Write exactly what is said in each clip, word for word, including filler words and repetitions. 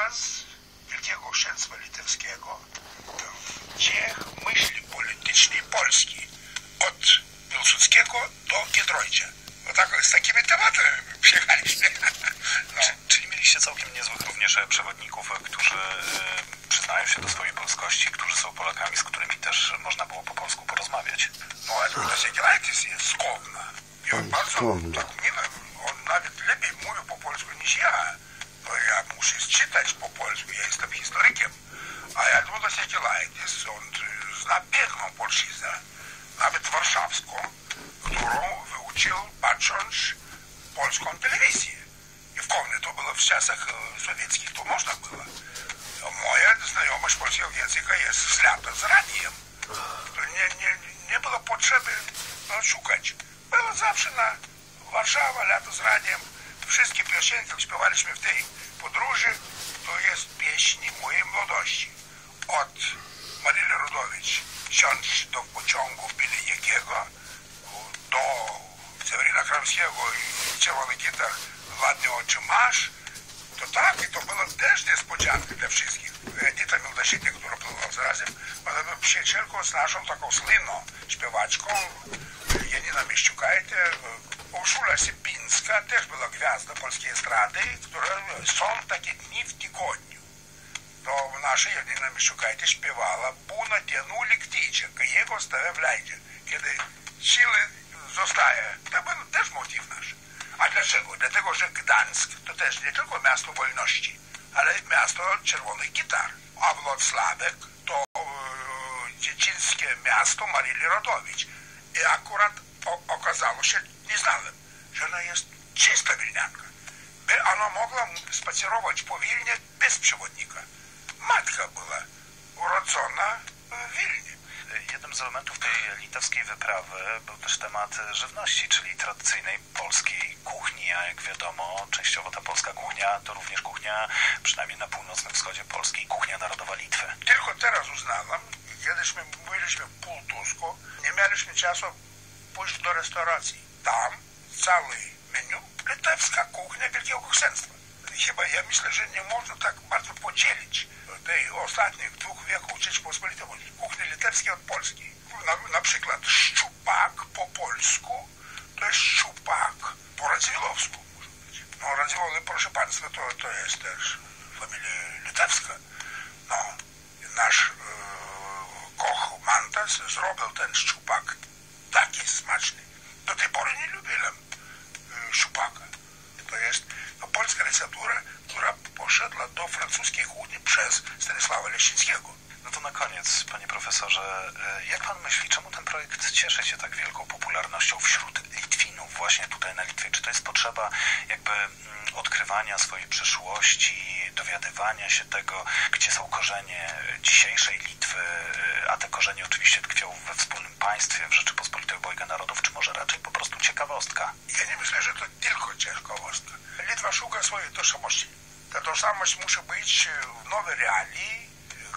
czas Wielkiego Księstwa Litewskiego w dziejach myśli politycznej Polski od Piłsudskiego do Giedroycia. No tak, z takimi tematami przyjechaliśmy. No. Czy, czyli mieliście całkiem niezłych również przewodników, którzy y, przyznają się do swojej polskości, którzy są Polakami, z którymi też można było po polsku porozmawiać. No, Edward Jagiellaitis jest z Kowna. I on bardzo tak miło, on nawet lepiej mówi po polsku niż ja. No, ja muszę czytać po polsku, ja jestem historykiem. A Edward Jagiellaitis, on zna piękną polszczyznę, nawet warszawską, którą wyuczył patrząc polską telewizję. I w Kownie to było w czasach sowieckich, to można było. Moja znajomość polskiego języka jest z lata z radiem. To nie, nie, nie było potrzeby no, szukać. Było zawsze na Warszawa, lato z radiem. Wszystkie piosenki, jak śpiewaliśmy w tej podróży, to jest pieśni mojej młodości. Od Maryli Rodowicz, Siądź do pociągu w Bieliniekiego, do Seweryna Kramskiego i Czerwony gitar Ładny oczy masz. To tak, i to było też niespodzianka dla wszystkich. Edyta Miłdaszytnik, która była zarazem przyjacielką z naszą taką słynną śpiewaczką Janina Mieszczukajte. Urszula Sypińska też była gwiazda polskiej estrady, która są takie dni w tygodniu. To nasza Janina Mieszczukajte śpiewała Buna dienu liktycie, jego stawia w lajdzie, kiedy siły zostaje. To był też motyw nasz. A dlaczego? Dlatego, że Gdańsk to też nie tylko miasto wolności, ale miasto czerwonych gitar. A Włocławek to e, dziecińskie miasto Maryli Rodowicz. I akurat o, okazało się, nie znałem, że ona jest czysta wilnianka. By ona mogła spacerować po Wilnie bez przewodnika. Matka była urodzona w Wilnie. Jednym z elementów tej litewskiej wyprawy był też temat żywności, czyli tradycyjnej polskiej kuchni, a jak wiadomo, częściowo ta polska kuchnia to również kuchnia, przynajmniej na północnym wschodzie Polski, kuchnia narodowa Litwy. Tylko teraz uznałem, kiedyśmy byliśmy w Półtusku, nie mieliśmy czasu pójść do restauracji. Tam cały menu litewska kuchnia Wielkiego Księstwa. Chyba ja myślę, że nie można tak bardzo podzielić tej ostatnich dwóch wieków Rzeczypospolitej kuchni litewskiej od polskiej. Na, na przykład szczupak po polsku to jest szczupak po radziwiłowsku, może być. No Radziwiłły, proszę państwa, to, to jest też familia litewska. No, nasz e, koch Mantas zrobił ten szczupak taki smaczny. Do tej pory nie lubiłem e, szczupaka. To jest no, polska receptura, która poszedła do francuskiej kuchni przez Stanisława Leszczyńskiego. No to na koniec, panie profesorze, jak pan myśli, czemu ten projekt cieszy się tak wielką popularnością wśród Litwinów właśnie tutaj na Litwie? Czy to jest potrzeba jakby odkrywania swojej przeszłości, dowiadywania się tego, gdzie są korzenie dzisiejszej Litwy, a te korzenie oczywiście tkwią we wspólnym państwie, w Rzeczypospolitej Obojga Narodów, czy może raczej po prostu ciekawostka? Ja nie myślę, że to tylko ciekawostka. Litwa szuka swojej tożsamości. Ta tożsamość musi być w nowej realii,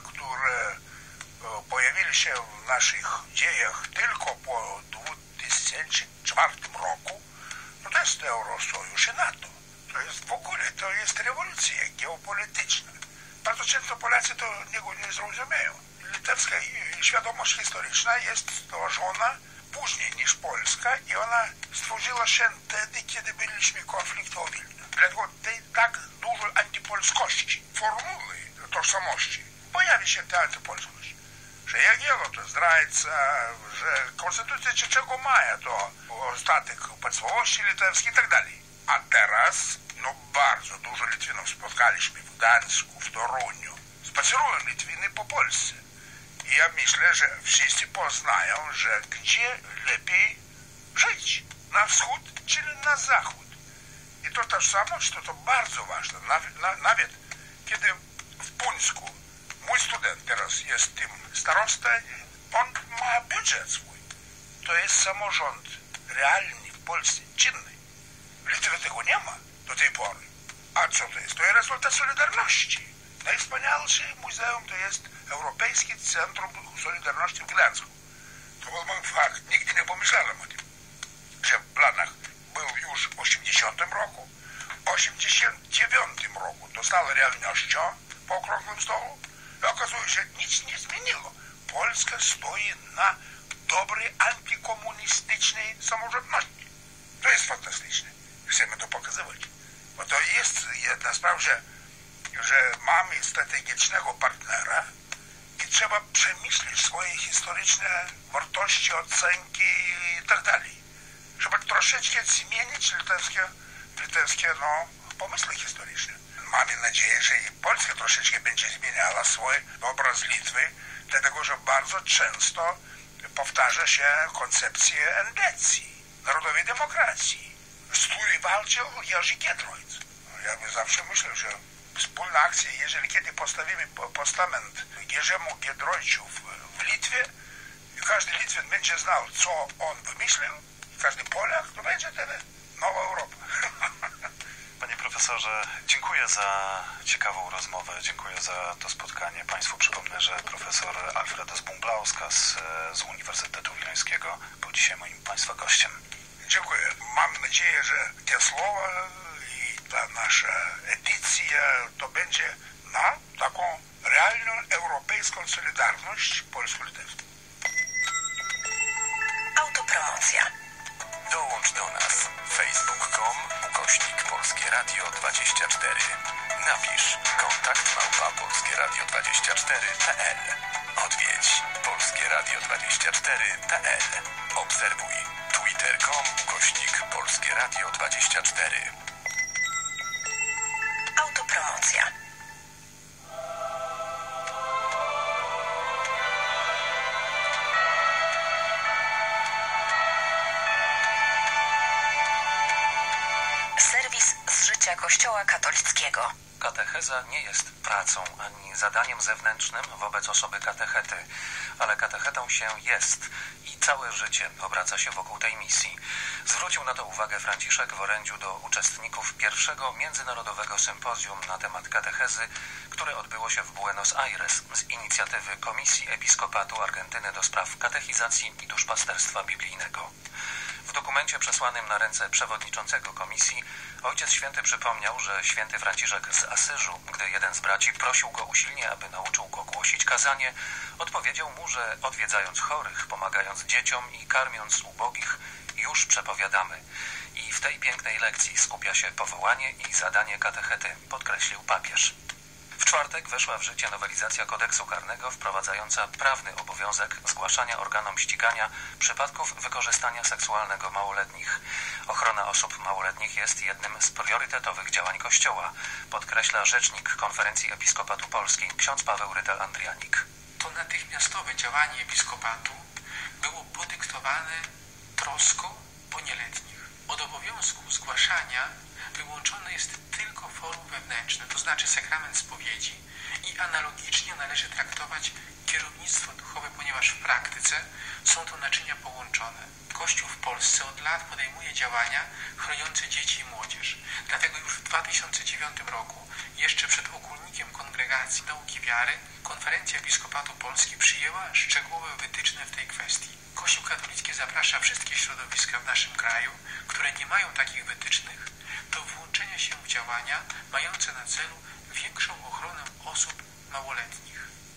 które pojawili się w naszych dziejach tylko po dwa tysiące czwartym roku. No to jest Eurosojusz i NATO. To jest w ogóle, to jest rewolucja geopolityczna. Bardzo często Polacy to niego nie zrozumieją. Litewska świadomość historyczna jest stworzona później niż polska i ona stworzyła się wtedy, kiedy byliśmy w konflikcie o Wilno. Dlatego tej tak dużo antypolskości, formuły tożsamości, pojawi się ta antypolskość. Że Jagiełło to zdrajca, że Konstytucja trzeciego maja to ostatek państwowości litewskiej i tak dalej. A teraz, no bardzo dużo Litwinów spotkaliśmy w Gdańsku, w Toruniu. Spacerują Litwiny po Polsce. I ja myślę, że wszyscy poznają, że gdzie lepiej żyć. Na wschód, czyli na zachód. I to tożsamość to, to bardzo ważne. Nawet, na, nawet kiedy w Puńsku mój student teraz jest tym starostą, on ma budżet swój. To jest samorząd realny w Polsce, czynny. W Litwie tego nie ma do tej pory. A co to jest? To jest rezultat Solidarności. Najwspanialsze muzeum to jest Europejskie Centrum Solidarności w Gdańsku. To był mój fakt. Nigdy nie pomyślałem o tym, że w planach był już w osiemdziesiątym roku. osiemdziesiątym dziewiątym roku dostała realnością po okrągłym stolu i okazuje się, że nic nie zmieniło. Polska stoi na dobrej antykomunistycznej samorządności. To jest fantastyczne. Chcemy to pokazywać. Bo to jest jedna sprawa, że, że mamy strategicznego partnera i trzeba przemyśleć swoje historyczne wartości, ocenki i tak dalej. Żeby troszeczkę zmienić litewskie, litewskie no, pomysły historyczne. Mamy nadzieję, że i Polska troszeczkę będzie zmieniała swój obraz Litwy, dlatego że bardzo często powtarza się koncepcję endecji, narodowej demokracji, z której walczył Jerzy Giedroyć. Ja bym zawsze myślał, że wspólna akcja, jeżeli kiedy postawimy postament Jerzemu Giedroyciu w, w Litwie i każdy Litwin będzie znał, co on wymyślił, każdy Polak, to będzie wtedy nowa Europa. Panie profesorze, dziękuję za ciekawą rozmowę, dziękuję za to spotkanie. Państwu przypomnę, że profesor Alfredas Bumblauskas z Uniwersytetu Wileńskiego był dzisiaj moim Państwa gościem. Dziękuję. Mam nadzieję, że te słowa i ta nasza edycja to będzie na taką realną europejską solidarność polsko-litewską. Autopromocja. Dołącz do nas. facebook kropka com ukośnik Polskie Radio dwadzieścia cztery. Napisz kontakt małpa polskie radio dwadzieścia cztery kropka p l. Odwiedź polskie radio dwadzieścia cztery kropka p l. Obserwuj twitter kropka com ukośnik Polskie Radio dwadzieścia cztery. Autopromocja. Serwis z życia Kościoła katolickiego. Katecheza nie jest pracą ani zadaniem zewnętrznym wobec osoby katechety, ale katechetą się jest i całe życie obraca się wokół tej misji. Zwrócił na to uwagę Franciszek w orędziu do uczestników pierwszego międzynarodowego sympozjum na temat katechezy, które odbyło się w Buenos Aires z inicjatywy Komisji Episkopatu Argentyny do spraw katechizacji i duszpasterstwa biblijnego. W dokumencie przesłanym na ręce przewodniczącego komisji Ojciec Święty przypomniał, że święty Franciszek z Asyżu, gdy jeden z braci prosił go usilnie, aby nauczył go głosić kazanie, odpowiedział mu, że odwiedzając chorych, pomagając dzieciom i karmiąc ubogich, już przepowiadamy. I w tej pięknej lekcji skupia się powołanie i zadanie katechety, podkreślił papież. W czwartek weszła w życie nowelizacja kodeksu karnego wprowadzająca prawny obowiązek zgłaszania organom ścigania przypadków wykorzystania seksualnego małoletnich. Ochrona osób małoletnich jest jednym z priorytetowych działań Kościoła, podkreśla rzecznik Konferencji Episkopatu Polski ksiądz Paweł Rytel-Andrianik. To natychmiastowe działanie episkopatu było podyktowane troską o nieletnich. Od obowiązku zgłaszania wyłączone jest tylko forum wewnętrzne, to znaczy sakrament spowiedzi i analogicznie należy traktować kierownictwo duchowe, ponieważ w praktyce są to naczynia połączone. Kościół w Polsce od lat podejmuje działania chroniące dzieci i młodzież. Dlatego już w dwa tysiące dziewiątym roku, jeszcze przed ogólnikiem Kongregacji Nauki Wiary, Konferencja Episkopatu Polski przyjęła szczegółowe wytyczne w tej kwestii. Kościół katolicki zaprasza wszystkie środowiska w naszym kraju, które nie mają takich wytycznych, do włączenia się w działania mające na celu większą ochronę osób małoletnich.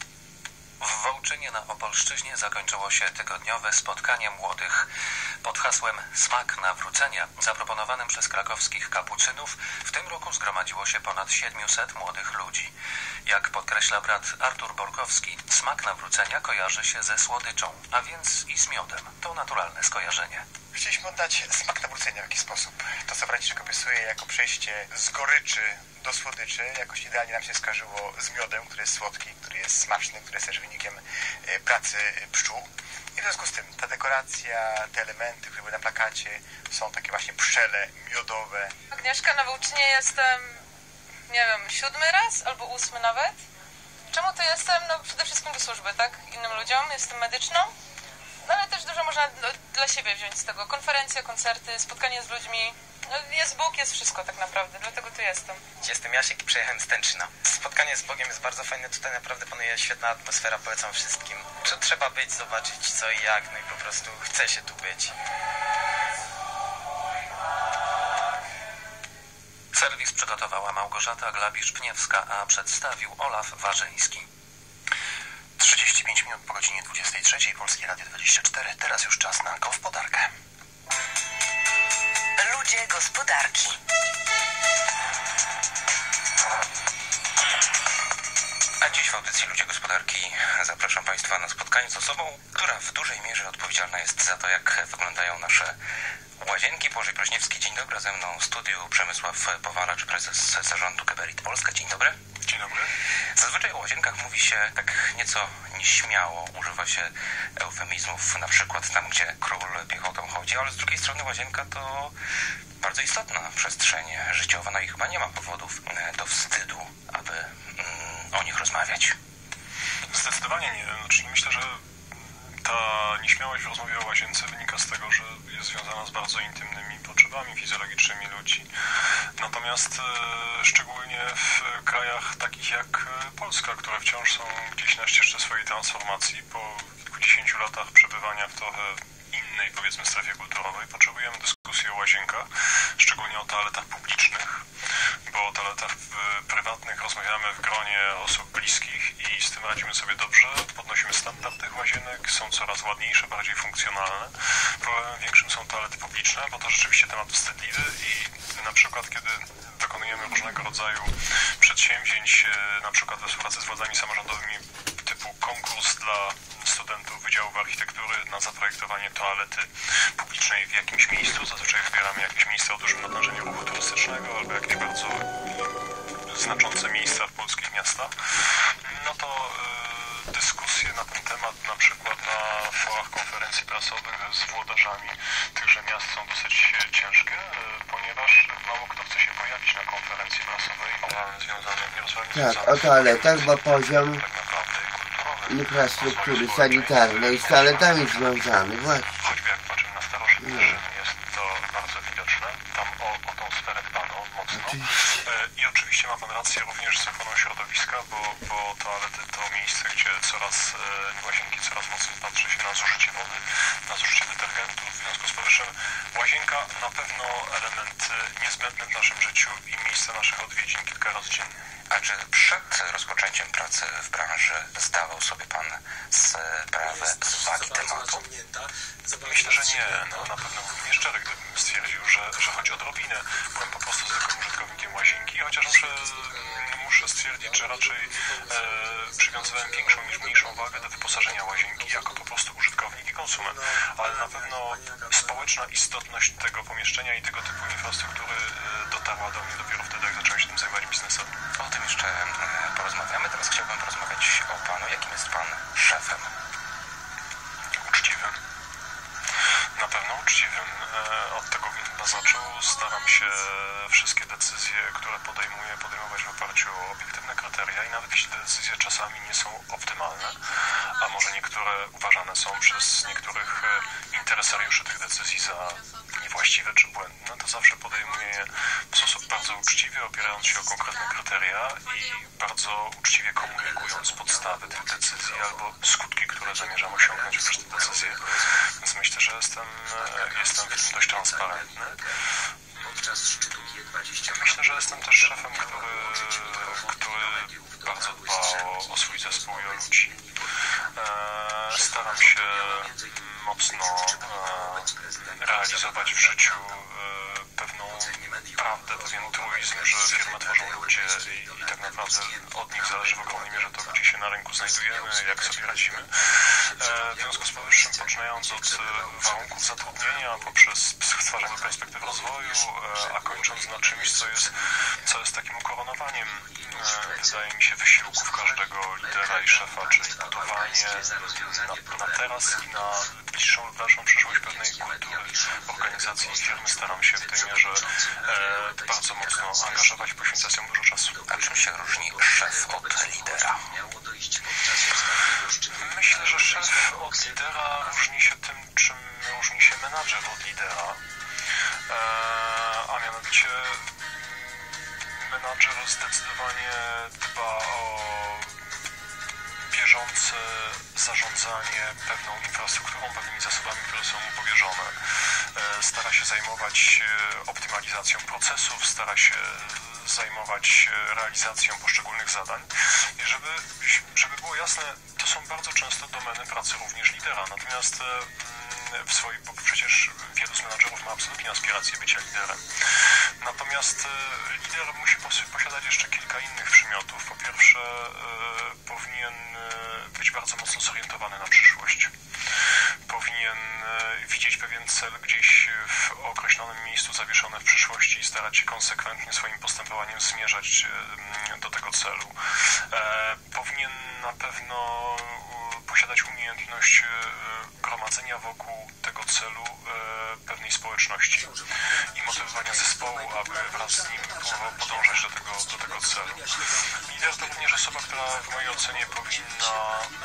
W Wołczynie na Opolszczyźnie zakończyło się tygodniowe spotkanie młodych. Pod hasłem Smak nawrócenia, zaproponowanym przez krakowskich kapucynów, w tym roku zgromadziło się ponad siedmiuset młodych ludzi. Jak podkreśla brat Artur Borkowski, smak nawrócenia kojarzy się ze słodyczą, a więc i z miodem. To naturalne skojarzenie. Chcieliśmy oddać smak nawrócenia w jakiś sposób. To, co Franciszek opisuje jako przejście z goryczy do słodyczy, jakoś idealnie nam się skarżyło z miodem, który jest słodki, który jest smaczny, który jest też wynikiem pracy pszczół. I w związku z tym ta dekoracja, te elementy, które były na plakacie, są takie właśnie pszczele miodowe. Agnieszka, na Wołczynie jestem, nie wiem, siódmy raz albo ósmy nawet. Czemu tu jestem? No przede wszystkim do służby, tak? Innym ludziom. Jestem medyczną. No ale też dużo można dla siebie wziąć z tego. Konferencje, koncerty, spotkanie z ludźmi. No, jest Bóg, jest wszystko tak naprawdę, dlatego tu jestem. Jestem Jasiek i przyjechałem z Tęczyna. Spotkanie z Bogiem jest bardzo fajne, tutaj naprawdę panuje świetna atmosfera, polecam wszystkim. Że trzeba być, zobaczyć co i jak, no i po prostu chce się tu być. Serwis przygotowała Małgorzata Glabisz-Pniewska, a przedstawił Olaf Warzyński. trzydzieści pięć minut po godzinie dwudziestej trzeciej, Polskie Radio dwadzieścia cztery. Teraz już czas na gospodarkę. Ludzie gospodarki. A dziś w audycji Ludzie Gospodarki zapraszam Państwa na spotkanie z osobą, która w dużej mierze odpowiedzialna jest za to, jak wyglądają nasze łazienki. Błażej Prośniewski, dzień dobry. Ze mną w studiu Przemysław Powalacz, prezes zarządu Geberit Polska. Dzień dobry. Dzień dobry. Zazwyczaj o łazienkach mówi się tak nieco nieśmiało. Używa się eufemizmów, na przykład tam, gdzie król piechotą chodzi, ale z drugiej strony łazienka to bardzo istotna przestrzeń życiowa. No i chyba nie ma powodów do wstydu, aby mm, o nich rozmawiać. Zdecydowanie nie. Znaczy, myślę, że ta nieśmiałość w rozmowie o łazience wynika z tego, że jest związana z bardzo intymnymi potrzebami fizjologicznymi ludzi. Natomiast e, szczególnie w krajach takich jak Polska, które wciąż są gdzieś na ścieżce swojej transformacji, po kilkudziesięciu latach przebywania w trochę innej, powiedzmy, strefie kulturowej, potrzebujemy dyskusji o łazienkach, szczególnie o toaletach publicznych, bo o toaletach prywatnych rozmawiamy w gronie osób bliskich i z tym radzimy sobie dobrze, podnosimy standard tych łazienek, są coraz ładniejsze, bardziej funkcjonalne. Problemem większym są toalety publiczne, bo to rzeczywiście temat wstydliwy i na przykład kiedy dokonujemy różnego rodzaju przedsięwzięć, na przykład we współpracy z władzami samorządowymi typu konkurs dla studentów Wydziałów Architektury na zaprojektowanie toalety publicznej w jakimś miejscu. Zazwyczaj wybieramy jakieś miejsce o dużym natężeniu ruchu turystycznego albo jakieś bardzo znaczące miejsca w polskich miastach. No to y, dyskusje na ten temat na przykład na forach konferencji prasowych z włodarzami tychże miast są dosyć ciężkie, y, ponieważ mało kto chce się pojawić na konferencji prasowej związanej tak, o toaletach, bo poziom infrastruktury sanitarnej z toaletami związany, właśnie. Choćby jak patrzymy na starożytny no. Rzym, jest to bardzo widoczne. Tam o, o tą sferę dbano mocno. Oczywiście. E, I oczywiście ma pan rację również z ochroną środowiska, bo, bo toalety to miejsce, gdzie coraz e, łazienki coraz mocniej patrzy się na zużycie wody, na zużycie detergentów. W związku z powyższym łazienka na pewno element niezbędny w naszym życiu i miejsce naszych odwiedzin kilka razy dziennie. A czy przed rozpoczęciem pracy w branży zdawał sobie pan sprawę z wagi tematu? Myślę, że nie. No, na pewno byłbym nieszczery, gdybym stwierdził, że, że chodzi o odrobinę. Byłem po prostu zwykłym użytkownikiem łazienki, chociaż muszę, muszę stwierdzić, że raczej e, przywiązywałem większą niż mniejszą wagę do wyposażenia łazienki jako po prostu użytkownik i konsument. Ale na pewno społeczna istotność tego pomieszczenia i tego typu infrastruktury e, dotarła do mnie dopiero wtedy, jak zacząłem się tym zajmować biznesem. O tym jeszcze porozmawiamy. Teraz chciałbym porozmawiać o panu. Jakim jest pan szefem? Uczciwym. Na pewno uczciwym. Od tego bym chyba zaczął. Staram się wszystkie decyzje, które podejmuję, podejmować w oparciu o obiektywne kryteria i nawet jeśli te decyzje czasami nie są optymalne, a może niektóre uważane są przez niektórych interesariuszy tych decyzji za niewłaściwe czy błędne, to zawsze podejmuję je w sposób bardzo uczciwy, opierając się o konkretne kryteria i bardzo uczciwie komunikując podstawy tych decyzji albo skutki, które zamierzam osiągnąć przez te decyzje. Więc myślę, że jestem, jestem w tym dość transparentny. Myślę, że jestem też szefem, który, który bardzo dba o, o swój zespół i o ludzi. E, staram się mocno e, realizować w życiu e, pewną prawdę, pewien truizm, że firmę tworzą ludzie i, i tak naprawdę od nich zależy w ogromnej mierze to, gdzie się na rynku znajdujemy, jak sobie radzimy. E, w związku z powyższym, poczynając od warunków zatrudnienia, poprzez stwarzanie perspektyw rozwoju, e, a kończąc na czymś, co jest, co jest takim ukoronowaniem, e, wydaje mi się, wysiłków każdego lidera i szefa, czyli budowanie na, na teraz i na bliższą lub dalszą przyszłość pewnej kultury organizacji i firmy. Staram się w tej mierze e, bardzo mocno angażować, poświęcać mu dużo czasu. A czym się różni szef od lidera? Myślę, że szef od lidera różni się tym, czym różni się menadżer od lidera, e, a mianowicie menadżer zdecydowanie dba o bieżące zarządzanie pewną infrastrukturą, pewnymi zasobami, które są mu powierzone. Stara się zajmować optymalizacją procesów, stara się zajmować realizacją poszczególnych zadań. I żeby, żeby było jasne, to są bardzo często domeny pracy również lidera. Natomiast w swoim, bo przecież wielu z menadżerów ma absolutnie aspiracje bycia liderem. Natomiast lider musi posiadać jeszcze kilka innych przymiotów. Po pierwsze, powinien być bardzo mocno zorientowany na przyszłość. Powinien widzieć pewien cel gdzieś w określonym miejscu zawieszony w przyszłości i starać się konsekwentnie swoim postępowaniem zmierzać do tego celu. Powinien na pewno posiadać umiejętność gromadzenia wokół tego celu pewnej społeczności i motywowania zespołu, aby wraz z nim podążać do tego, do tego celu. Lider to również osoba, która w mojej ocenie powinna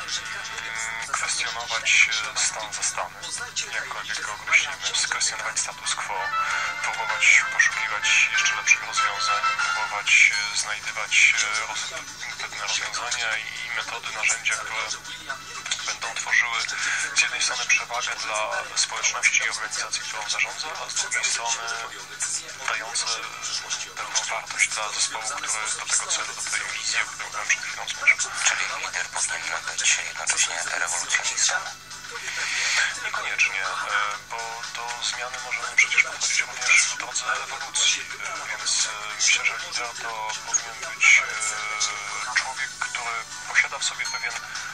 kwestionować stan zastany, jakkolwiek go określimy, kwestionować status quo, próbować poszukiwać jeszcze lepszych rozwiązań, próbować znajdywać roz, pewne rozwiązania i metody, narzędzia, które będą tworzyły z jednej strony przewagę dla społeczności i organizacji, którą zarządza, a z drugiej strony dające pewną wartość dla zespołu, który do tego celu, do tej wizji, o którą byłem przed chwilą zmierzał. Czyli lider powinien być jednocześnie rewolucjonistą? Niekoniecznie, bo do zmiany możemy przecież podchodzić również w drodze ewolucji, więc myślę, że lider to powinien być człowiek, który posiada w sobie pewien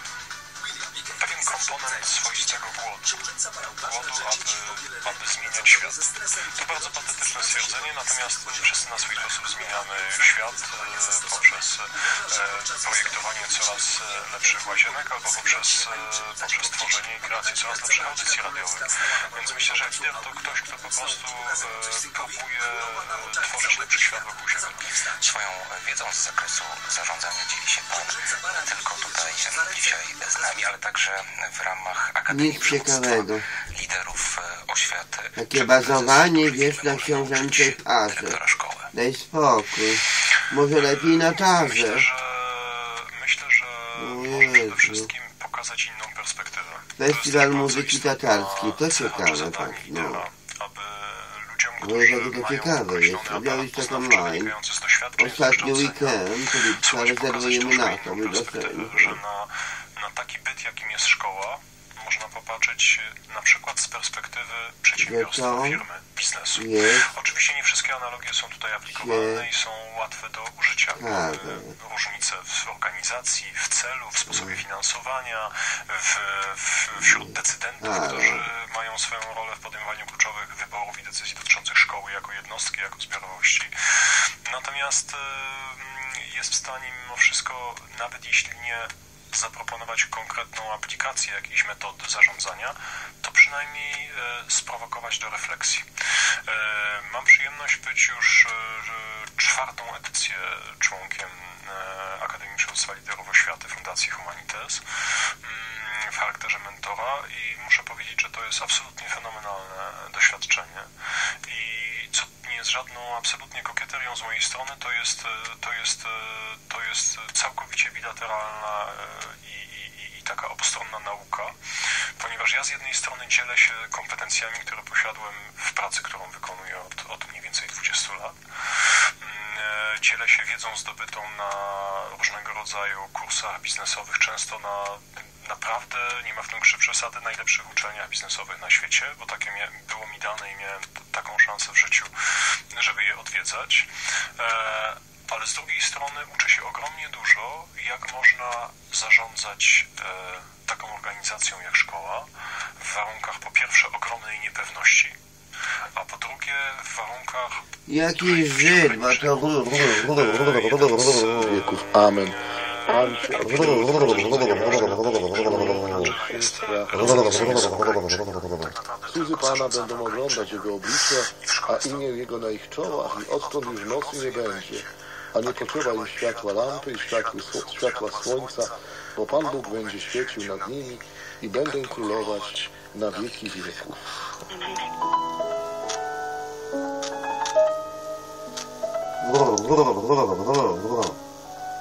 pewien komponent swoistego głodu. Głodu, aby, aby zmieniać świat. To bardzo patetyczne stwierdzenie, natomiast wszyscy na swój sposób zmieniamy świat e, poprzez e, projektowanie coraz lepszych łazienek albo poprzez, e, poprzez tworzenie i kreację coraz lepszych audycji radiowych. Więc myślę, że lider to ktoś, kto po prostu e, próbuje e, tworzyć lepszy świat wokół siebie. Swoją wiedzą z zakresu zarządzania dzieli się Pan nie tylko tutaj dzisiaj z nami, ale także w ramach Akademii ciekawego. Liderów oświaty. Takie bazowanie, wiesz, na książęcej parze. Daj spokój. Może lepiej na tarze. Myślę, że, myślę, że może przede wszystkim pokazać inną perspektywę. Festiwal muzyki tatarskiej, to ciekawe, tak, no. No jest to ciekawe jest, objawić tak online. Ostatni weekend, czyli wcale rezerwujemy na to, my dostajemy. Na taki byt, jakim jest szkoła, można popatrzeć na przykład z perspektywy przedsiębiorstwa, firmy, biznesu. Jest. Oczywiście nie wszystkie analogie są tutaj aplikowalne i są łatwe do użycia. Mamy różnice w organizacji, w celu, w sposobie finansowania, w, w, wśród decydentów, A, którzy mają swoją rolę w podejmowaniu kluczowych wyborów i decyzji dotyczących szkoły jako jednostki, jako zbiorowości. Natomiast jest w stanie mimo wszystko, nawet jeśli nie zaproponować konkretną aplikację jakiejś metody zarządzania, to przynajmniej e, sprowokować do refleksji. E, mam przyjemność być już e, czwartą edycję członkiem e, Akademii Przywództwa Liderów Oświaty Fundacji Humanites mm, w charakterze mentora i muszę powiedzieć, że to jest absolutnie fenomenalne doświadczenie i co nie jest żadną absolutnie kokieterią z mojej strony, to jest, to jest, to jest całkowicie bilateralna i, i, i taka obustronna nauka, ponieważ ja z jednej strony dzielę się kompetencjami, które posiadłem w pracy, którą wykonuję od, od mniej więcej dwudziestu lat. Dzielę się wiedzą zdobytą na różnego rodzaju kursach biznesowych, często na naprawdę, nie ma w tym grze przesady, najlepszych uczelniach biznesowych na świecie, bo takie było mi dane i miałem taką szansę w życiu, żeby je odwiedzać. Ale z drugiej strony uczę się ogromnie dużo, jak można zarządzać taką organizacją jak szkoła w warunkach po pierwsze ogromnej niepewności, a po drugie w warunkach... Jaki Żyd, ma to... Amen. Słudzy Pana będą oglądać Jego oblicze, a imię Jego na ich czołach i odtąd już nocy nie będzie. A nie potrzeba im światła lampy i światła, światła słońca, bo Pan Bóg będzie świecił nad nimi i będą królować na wieki wieków.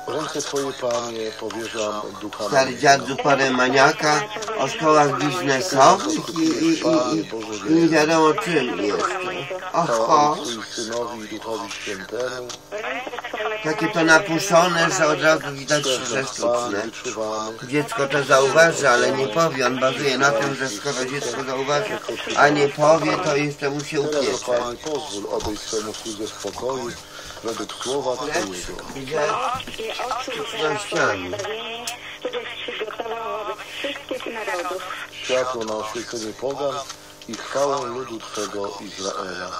W ręce Twoje, Panie, powierzam ducha Stary dziad z uporem maniaka o szkołach biznesowych i, i, i, i, i nie wiadomo czym jeszcze. Oho. Synowi i Duchowi Świętemu. Takie to napuszone, że od razu widać, że sztuczne. Dziecko to zauważy, ale nie powie. On bazuje na tym, że skoro dziecko zauważy, a nie powie, to jeszcze mu się upiecze. Panie, pozwól odejść swemu słudze w pokoju według słowa Twojego. Sztucznościami. Światło na oświecenie pogan i chwałę ludu Twego Izraela.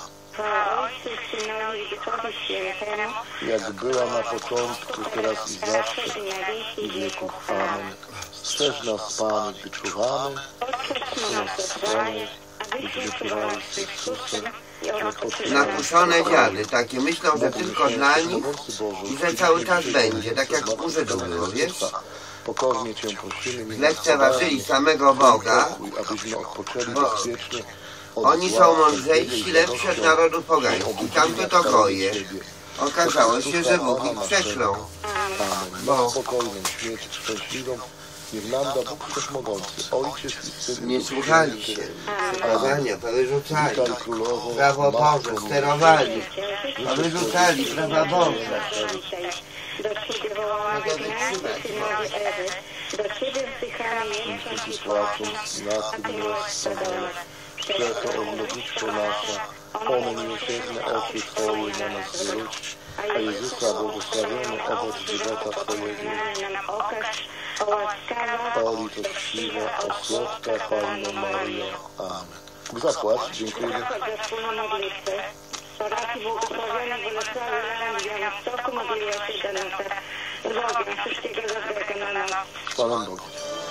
Jak była na początku, teraz i zawsze, i wieków. Amen. Strzeż nas, Panie, gdy czuwamy, strzeż nas strony, gdy wyczuwamy z Chrystusem. Napuszone dziady, takie myślą, że tylko dla nich i że cały czas będzie, tak jak u Żydów było, wiesz? Pokornie Cię prosimy, lekceważyli samego Boga, abyśmy odpoczęli bo bezpiecznie. oni są mądrzejsi, lepsi od narodów pogańskich. Tamte to goje. Okazało się, że Bóg ich przeklął. Bo spokojną śmierć szczęśliwą niech nam da Bóg Wszechmogący, Ojciec i Syn. Nie słuchali się. Kazania powyrzucali. Prawo Boże sterowali. Powyrzucali prawa Boże. Do Ciebie wołamy, wygnani synowie Ewy, do Ciebie wzdychamy, jesteś płacząc, a Ty miłość zadana. Przeto obnowiczko nasza, one miłosierne oczy Twoje na nas zwróć, a Jezusa błogosławiony owoc żywota Twojego. O łaskawa, o litościwa, o słodka Panno Maryjo. Amen. Zapłać, dziękuję. za wspólną modlitwę. Parafii błogosławionej Bolesławy Leon w Białymstoku modliła się Danuta z Bogiem, wszystkiego dobrego na nas. Z Panem Bogiem.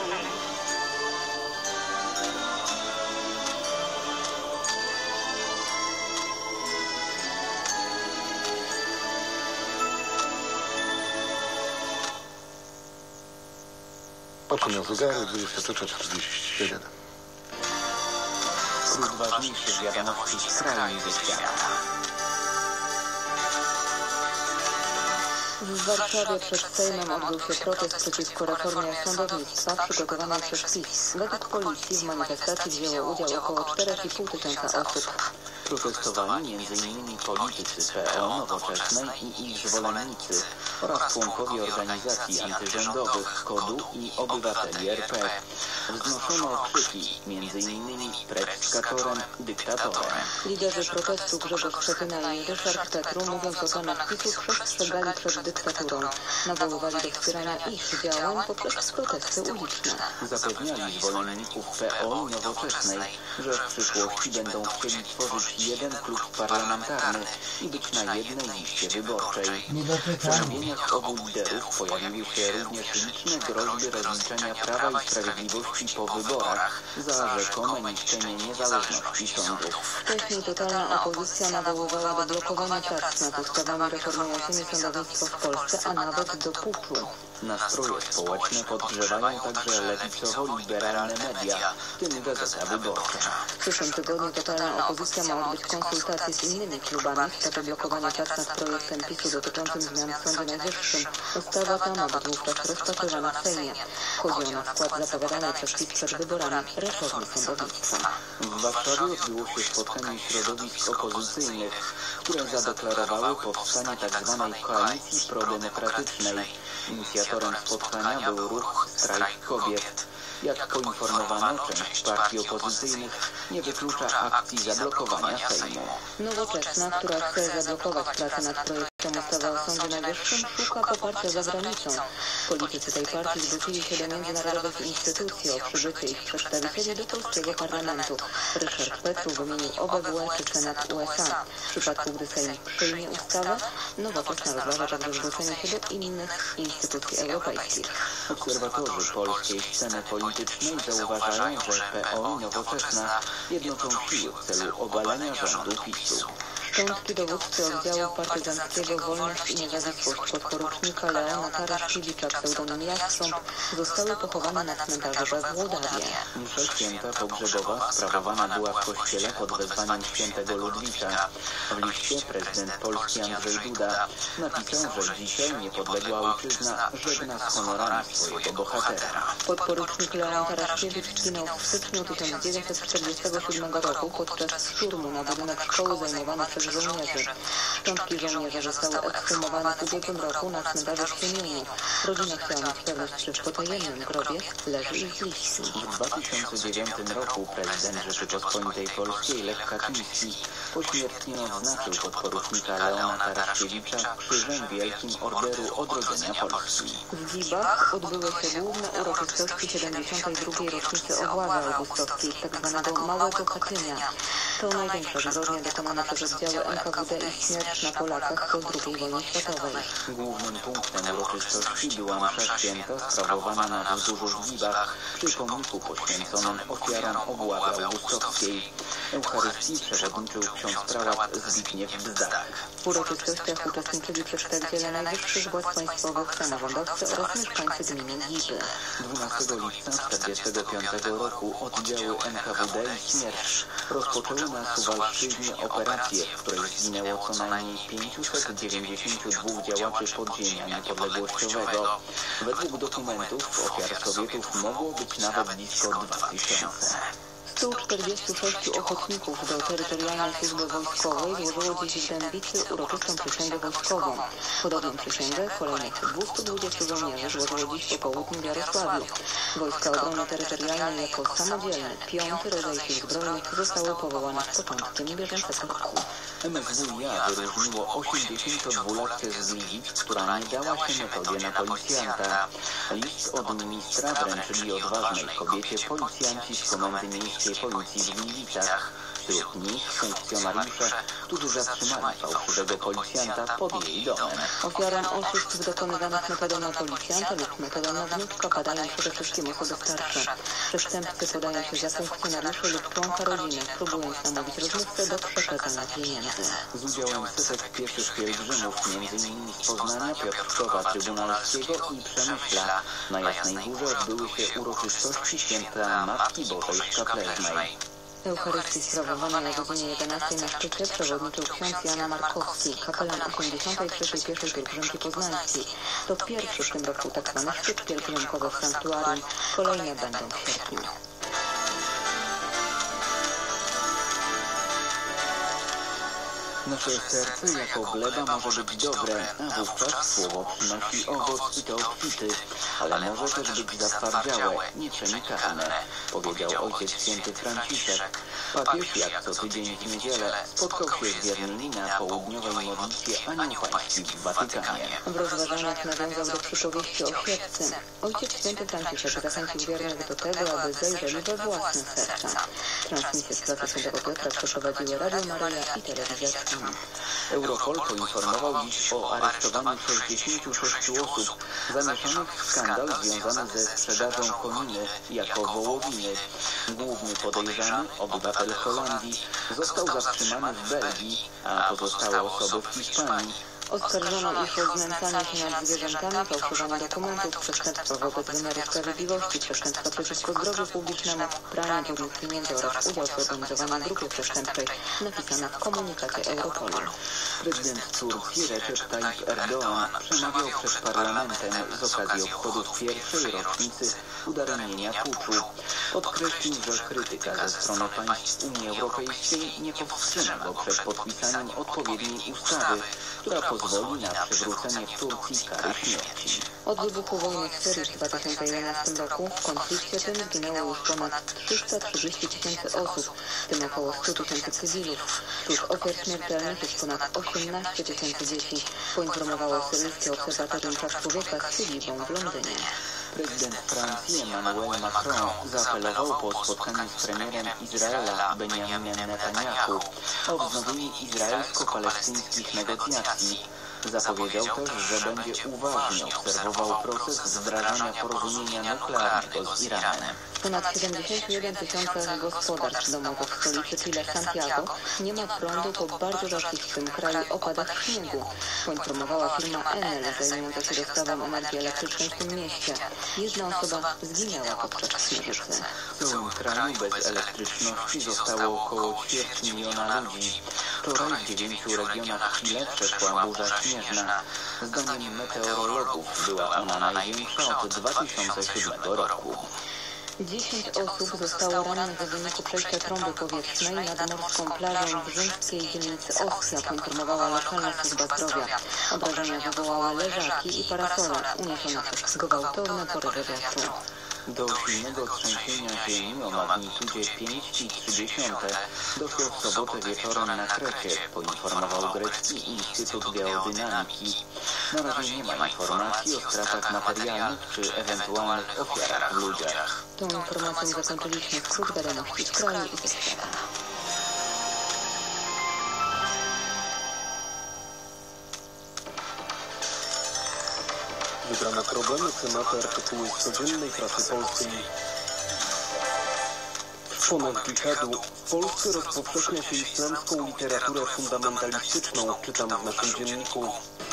Patrzę na zegary, dwudziesta trzecia czterdzieści siedem. Wśród ważniejszych wiadomości z kraju i ze świata. W Warszawie przed Sejmem odbył się protest przeciwko reformie sądownictwa przygotowanej przez PiS. Według policji w manifestacji wzięło udział około cztery i pół tysiąca osób. Protestowali między innymi politycy P O, Nowoczesnej i ich zwolennicy oraz członkowie organizacji antyrządowych KOD-u i obywateli R P. Wznoszono okrzyki, między innymi precz z katorem, dyktatorem. Liderzy protestu Grzegorz Schetyna i Ryszard Petru, mówiąc o planach PiS-u, przestrzegali przed dyktaturą. Nawoływali do wspierania ich działań poprzez protesty uliczne. Zapewniali zwolenników P O i Nowoczesnej, że w przyszłości będą chcieli tworzyć jeden klub parlamentarny i być na jednej liście wyborczej. W przemówieniach obu liderów pojawiły się również liczne groźby rozliczenia Prawa i Sprawiedliwości po wyborach za rzekome niszczenie niezależności sądów. Wcześniej totalna opozycja nawoływała do blokowania prac nad ustawami reformującymi sądownictwo w Polsce, a nawet do puczu. Nastroje społeczne podgrzewają także lewicowo-liberalne media, w tym Gazeta Wyborcza. W przyszłym tygodniu totalna opozycja ma odbyć konsultacje z innymi klubami w sprawie blokowania prac nad projektem PiS-u dotyczącym zmian w Sądzie Najwyższym. Ustawa ta ma być wówczas rozpatrywana w Sejmie. Chodzi o na wkład zapowiadanej przez PiS przed wyborami reformy sądownictwa. W Warszawie odbyło się spotkanie środowisk opozycyjnych, które zadeklarowały powstanie tzw. koalicji prodemokratycznej. Inicjatorem spotkania był ruch Strajk Kobiet. Jak poinformowano, część partii opozycyjnych nie wyklucza akcji zablokowania Sejmu. Nowoczesna, która chce zablokować pracę nad projektem ustawy o Sądzie Najwyższym, szuka poparcia za granicą. Politycy tej partii zwrócili się do międzynarodowych instytucji o przybycie ich przedstawicieli do polskiego parlamentu. Ryszard Petru wymienił O B W E czy Senat U S A. W przypadku, gdy Sejm przyjmie ustawę, Nowoczesna rozważa także zwrócenie się do innych instytucji europejskich. Obserwatorzy polskiej sceny politycznej zauważają, że P O i Nowoczesna jednoczą siły w celu obalenia rządu PiS-u. Szczątki dowódcy oddziału partyzanckiego Wolność i Niezawisłość podporucznika Leona Taraszkiewicza, pseudonim Jastrząb, zostały pochowane na cmentarzu we Włodawie. Msza święta pogrzebowa sprawowana była w kościele pod wezwaniem świętego Ludwika. W liście prezydent Polski Andrzej Duda napisał, że dzisiaj niepodległa ojczyzna żegna z honorami swojego bohatera. Podporucznik Leon Taraszkiewicz zginął w styczniu tysiąc dziewięćset czterdziestego siódmego roku podczas szturmu na budynek szkoły zajmowany przez żołnierzy. Szczątki żołnierzy zostały ekshumowane w ubiegłym roku na cmentarzu w Siemieniu. Rodzina chciała mieć pewność, że w potajemnym grobie leży ich bliski. W dwa tysiące dziewiątym roku prezydent Rzeczypospolitej Polskiej Lech Kaczyński pośmiertnie odznaczył podporucznika Leona Taraszkiewicza Krzyżem Wielkim Orderu Odrodzenia Polski. W Gibach odbyły się główne uroczystości siedemdziesiątej drugiej rocznicy obławy augustowskiej, tak zwanego Małego Katynia. To największa zbrodnia dokonana przez oddziały N K W D i śmierć na Polakach po drugiej wojnie światowej. Głównym punktem uroczystości była msza święta sprawowana na wzgórzu w Gibach przy pomniku poświęconym ofiarom obławy augustowskiej. Eucharystii przewodniczył ksiądz prałat Zbigniew Bzdach. W uroczystościach uczestniczyli przedstawiciele najwyższych władz państwowych, samorządowcy oraz mieszkańcy gminy Giby. dwunastego lipca tysiąc dziewięćset czterdziestego piątego roku oddziały N K W D i Śmierć rozpoczęły na Suwalszczyźnie operację, w której zginęło co najmniej pięćset dziewięćdziesięciu dwóch działaczy podziemia niepodległościowego. Według dokumentów ofiar Sowietów mogło być nawet blisko dwa tysiące. stu czterdziestu sześciu ochotników do terytorialnej służby wojskowej złożyło dziś w Dębicy uroczystą przysięgę wojskową. Podobną przysięgę kolejnych dwustu dwudziestu żołnierzy złożyło dziś po południu w Jarosławiu. Wojska Obrony Terytorialnej jako samodzielny, piąty rodzaj sił zbrojnych zostały powołane z początkiem bieżącego roku. M S W iA wyróżniło osiemdziesięciodwulatkę z Gliwic, która nie dała się metodzie na policjanta. List od ministra wręczyli odważnej kobiecie policjanci z Komendy Miejskiej Policji w Gliwicach. Wśród nich funkcjonariusze, którzy zatrzymali fałszywego policjanta pod jej domem. Ofiarą oszustw dokonywanych metodą na policjanta lub metodą na wnuczka padają przede wszystkim osoby starsze. Przestępcy podają się za funkcjonariuszy lub członka rodziny, próbując namówić rozmówcę do przekazania pieniędzy. Z udziałem setek pieszych pielgrzymów, między innymi z Poznania, Piotrkowa Trybunalskiego i Przemyśla, na Jasnej Górze odbyły się uroczystości święta Matki Bożej Szkapleżnej. Eucharystii sprawowanej o godzinie jedenastej na szczycie przewodniczył ksiądz Jan Markowski, kapelan osiemdziesiątej trzeciej pieszej pielgrzymki poznańskiej. To pierwszy w tym roku tak zwany szczyt pielgrzymkowy w sanktuarium. Kolejne będą w sierpniu. Nasze serce jako gleba może być dobre, a wówczas słowo przynosi owoc i to obfity, ale może też być zatwardziałe, nieprzenikalne, powiedział Ojciec Święty Franciszek. Papież, jak co tydzień w niedzielę, spotkał się z wiernymi na południowej modlitwie Anioł Pański w Watykanie. W rozważaniach nawiązał do przypowieści o świeccy. Ojciec Święty Franciszek zachęcił wiernych do tego, aby zajrzeli we własne serca. Transmisję z pracy Świętego Piotra przeprowadziły Radio Maryja i Telewizja Trwam. Europol poinformował dziś o aresztowaniu sześćdziesięciu sześciu osób zamieszanych w skandal związany ze sprzedażą koniny jako wołowiny. Główny podejrzany, obywatel Holandii, został zatrzymany w Belgii, a pozostałe osoby w Hiszpanii. Oskarżono ich o znęcanie się nad zwierzętami, fałszowanie dokumentów, przestępstwa wobec wymiaru sprawiedliwości, przestępstwa przeciwko zdrowiu publicznemu, pranie brudnych pieniędzy oraz udział w zorganizowanej grupie przestępczej, napisano w komunikacie Europolu. Prezydent Turcji Recep Tayyip Erdoğan przemawiał przed parlamentem z okazji obchodów pierwszej rocznicy udaremnienia puczu. Podkreślił, że krytyka ze strony państw Unii Europejskiej nie powstrzyma go przed podpisaniem odpowiedniej ustawy, która pozwoli na przywrócenie w Turcji kary śmierci. Od wybuchu wojny w Syrii w dwa tysiące jedenastym roku w konflikcie tym zginęło już ponad trzysta trzydzieści tysięcy osób, w tym około stu tysięcy cywilów. Wśród ofiar śmiertelnych jest ponad osiemnaście tysięcy dzieci, poinformowało syryjskie Obserwatorium Praw Człowieka z siedzibą w Londynie. Prezydent Francji Emmanuel Macron zaapelował po spotkaniu z premierem Izraela Benjaminem Netanyahu o wznowienie izraelsko-palestyńskich negocjacji. Zapowiedział też, że będzie uważnie obserwował proces wdrażania porozumienia nuklearnego z Iranem. W ponad siedemdziesięciu jeden tysiącach gospodarstw domowych w stolicy Chile Santiago nie ma prądu po bardzo rzadkich w tym kraju opadach śniegu, poinformowała firma Enel zajmująca się dostawą energii elektrycznej w tym mieście. Jedna osoba zginęła podczas śnieżycy. W całym kraju bez elektryczności zostało około ćwierć miliona ludzi. Wczoraj w dziewięciu regionach Chile przeszła burza śnieżna. Zdaniem meteorologów była ona największa od dwa tysiące siódmego roku. Dziesięć osób zostało rannych w wyniku przejścia trąby powietrznej nad morską plażą w rzymskiej dzielnicy Ostia, poinformowała lokalna służba zdrowia. Obrażenia wywołały leżaki i parasole, uniesione przez gwałtowne porywy wiatru. Do silnego trzęsienia ziemi o magnitudzie pięć i trzy dziesiąte doszło w sobotę wieczorem na Krecie, poinformował grecki Instytut Geodynamiki. Na razie nie ma informacji o stratach materialnych czy ewentualnych ofiarach w ludziach. Tą informacją zakończyliśmy skrót wiadomości z kraju i ze świata. Wybrane problemy, tematy, artykuły z codziennej prasy polskiej. W szponach dżihadu w Polsce rozpowszechnia się islamską literaturę fundamentalistyczną, czytam w naszym dzienniku.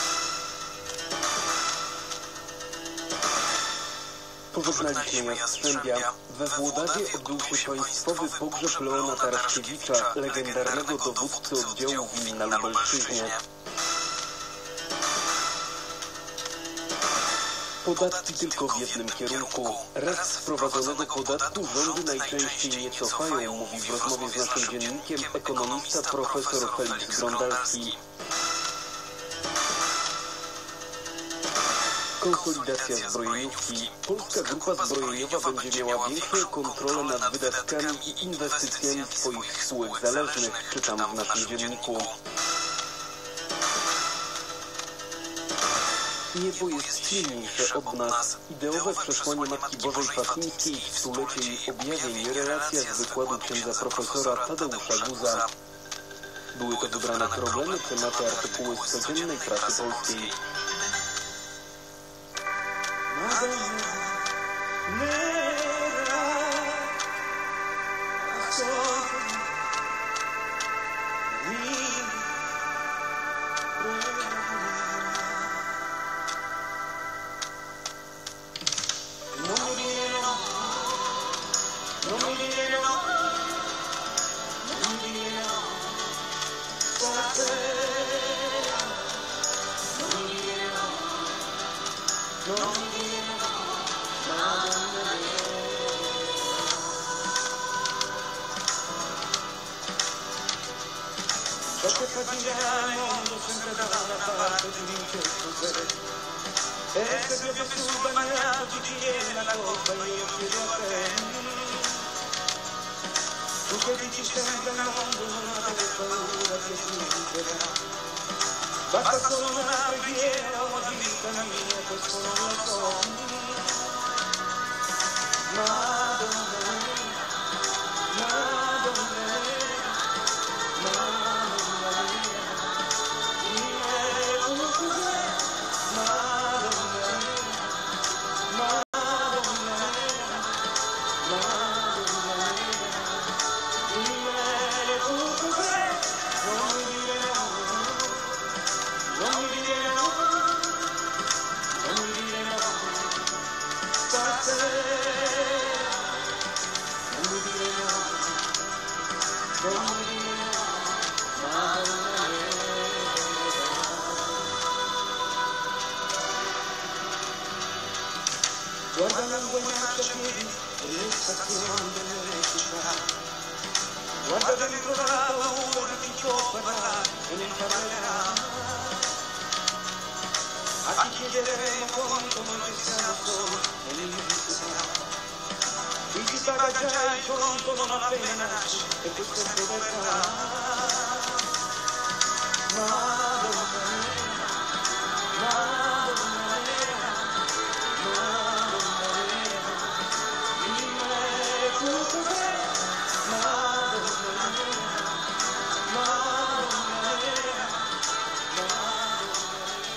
Pożegnaliśmy Jastrzębia. We Włodawie odbył się państwowy pogrzeb Leona Taraszkiewicza, legendarnego dowódcy oddziału Wilna na Lubelszczyźnie. Podatki tylko w jednym kierunku. Raz z wprowadzonego podatku rządy najczęściej nie cofają, mówi w rozmowie z naszym dziennikiem ekonomista profesor Felix Grondalski. Konsolidacja zbrojeniówki. Polska Grupa Zbrojeniowa będzie miała większą kontrolę nad wydatkami i inwestycjami swoich spółek zależnych, czytam w naszym dzienniku. Niebo jest silniejsze od nas. Ideowe przesłanie Matki Bożej Fatimskiej w stulecie jej objawień, relacja z wykładu księdza profesora Tadeusza Guza. Były to wybrane problemy, tematy, artykuły z codziennej prasy polskiej. Basta solo una preghiera, una vita mia, questo non lo so. Madonna, Madonna, Madonna mia, come cos'è? Madonna, Madonna, Madonna mia, come cos'è? Non mi dire no. Non mi dire no, non mi dire no, stasera, non mi dire no, non mi dire no, Madonna mia. Guarda lungo i marciapiedi e le stazioni delle città, guarda dentro la paura di chi può parlare e ne parlerà. A chi chiederemo quanto noi siamo soli nell'immensità. Qui si paga già il conto non appena nasce e questa è povertà. Madonna mia, Madonna mia, Madonna mia, in mezzo a te, Madonna mia, Madonna mia, Madonna mia.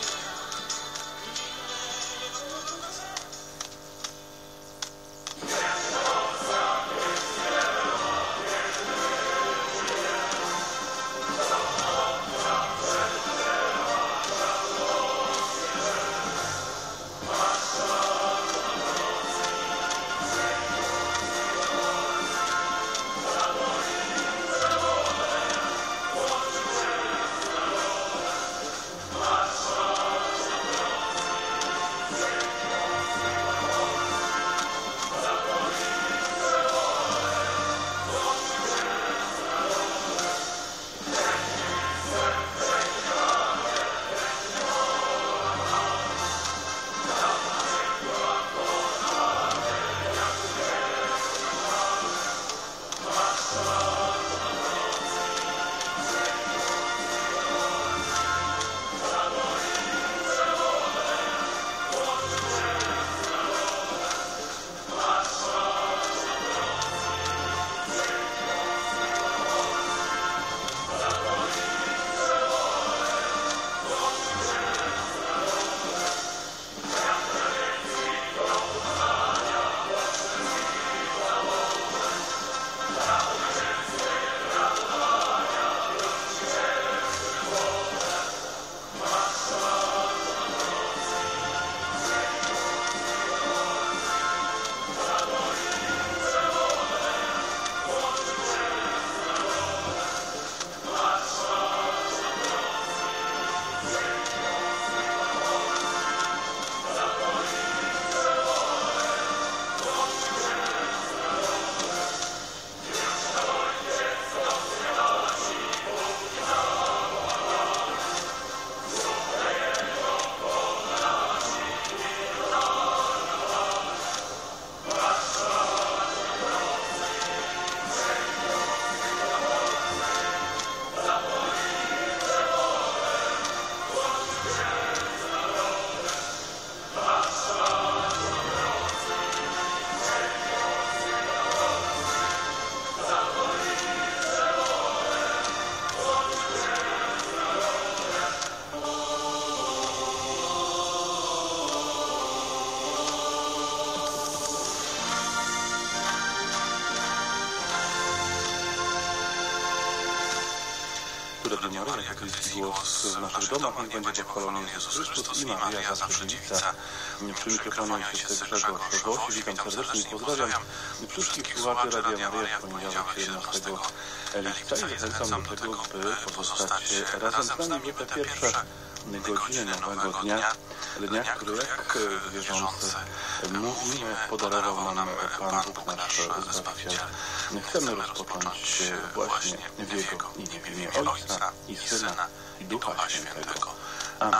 Tu Radio Maryja, katolicki głos w naszych domach, niech będzie pochwalony Jezus Chrystus i Maryja zawsze dziewica. Przy mikrofonie siostry Grzegorz Wosi, witam serdecznie i pozdrawiam wszystkich słuchaczy Radia Maryja w poniedziałek jedenastego lipca i zachęcam do tego, by pozostać razem z nami w te pierwsze godziny nowego dnia, dnia, który jak wierzący mówimy, podarował nam Pan Bóg nasz Zbawiciel. Chcemy rozpocząć właśnie w Jego imię, w imię Ojca i Syna i Ducha Świętego. Amen.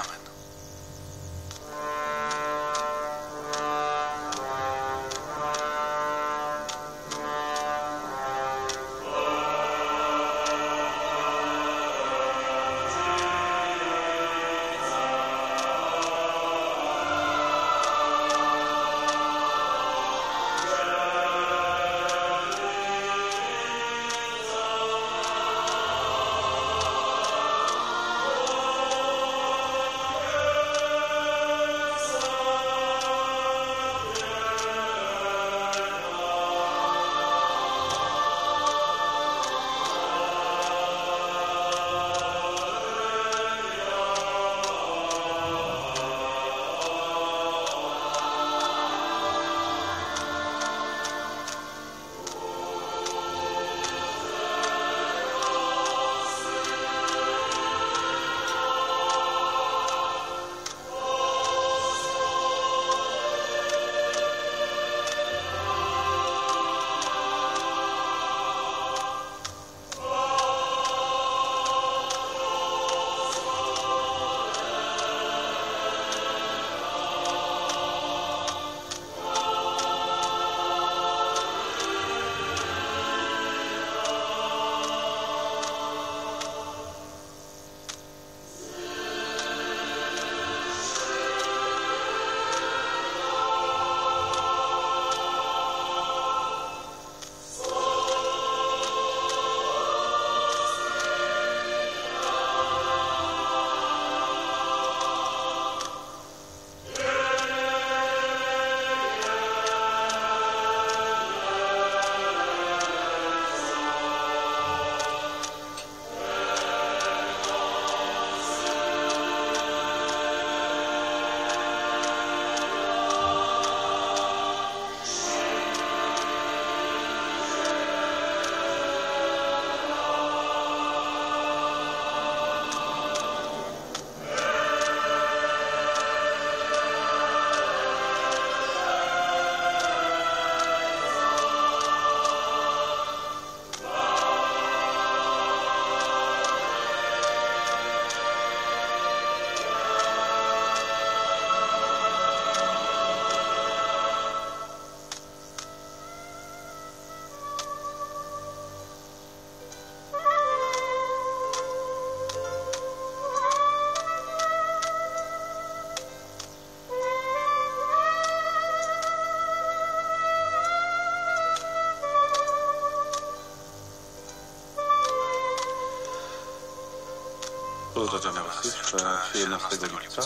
Pozdrawiam Was jeszcze siedemnastego lipca.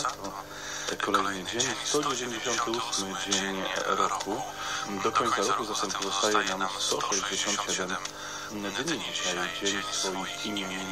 To kolejny dzień, sto dziewięćdziesiąty ósmy dzień roku. Do końca roku zatem pozostaje nam sto sześćdziesiąt siedem dni. Dzisiaj dzień swoich imienin.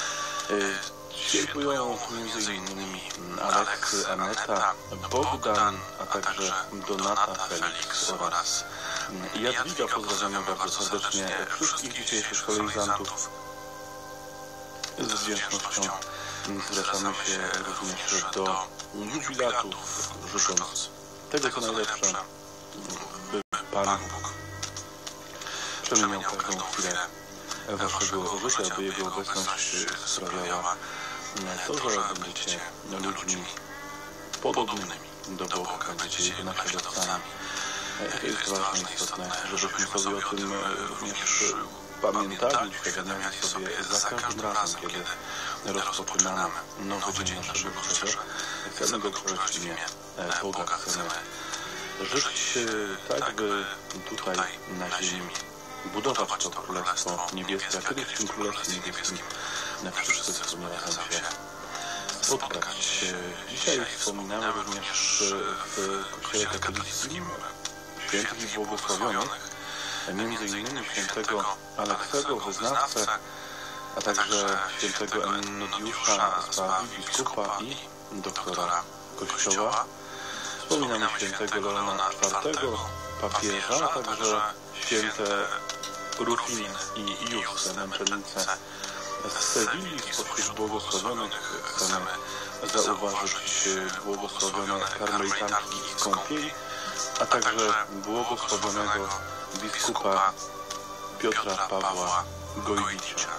Świętują między innymi Aleks, Aneta, Bogdan, a także Donata, Felix oraz Jadwiga. Pozdrawiamy bardzo serdecznie wszystkich dzisiejszych solenizantów. Z wdzięcznością zwracamy się również do jubilatów, życząc tego, co najlepsze, by Pan Bóg przemieniał każdą chwilę waszego życia, by Jego obecność sprawiała to, że będziecie ludźmi podobnymi do Boga, będziecie Jego naśladowcami. To jest ważne i istotne, żebyśmy sobie o tym również pamiętali, uświadamiali sobie za każdym razem, kiedy rozpoczynamy nowy dzień naszego życia. Chcemy go tworzyć w imię Boga, chcemy żyć tak, by tutaj na ziemi budować to Królestwo Niebieskie, a kiedyś w tym Królestwie Niebieskim wszyscy wspólnie razem się spotkać. Dzisiaj wspominamy również w Kościele katolickim świętych i błogosławionych, między innymi świętego Aleksego, wyznawcę a także świętego Ennodiusza z Pawii, biskupa i doktora Kościoła. Wspominamy świętego Leona czwartego, papieża, a także święte Rufin i Justę, męczennice z Sewilli. Spośród błogosławionych chcemy zauważyć błogosławione karmelitanki z Kąpieli, a także błogosławionego biskupa Piotra Pawła Gojwicza.